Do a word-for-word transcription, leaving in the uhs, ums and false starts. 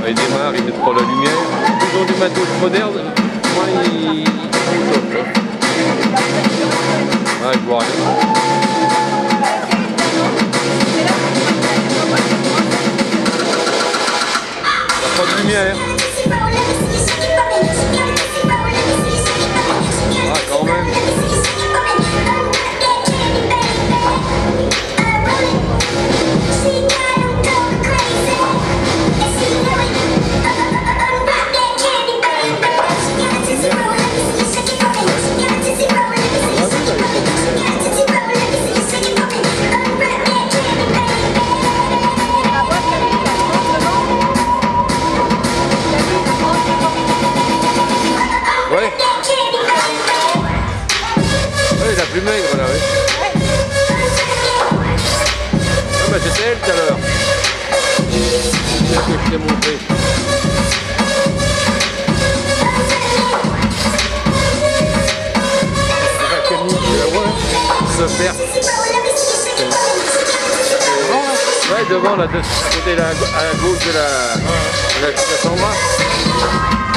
ils démarrent, ils mettent pas la lumière. Ils ont du matos moderne, moi ils... Ah, je vois rien. Il n'y a pas de lumière. Ah, quand même. Ouais. Ouais, la plus maigre là, oui. Ah bah c'était elle tout à l'heure. C'est ce que je t'ai montré. C'est la Camille qui la voit se perd. Ouais, devant là, de, à côté là, à gauche de la, de la, de la Sandra.